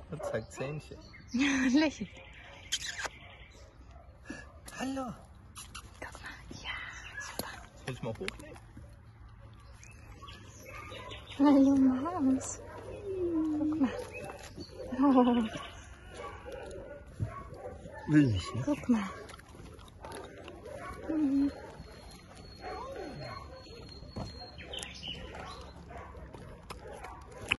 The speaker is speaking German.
Und zeigt Zähnchen. Lächelt. Hallo. Guck mal. Ja, super. Muss ich mal hochnehmen? Hallo Maus. Guck mal. Oh, Will nicht, ne? guck mal.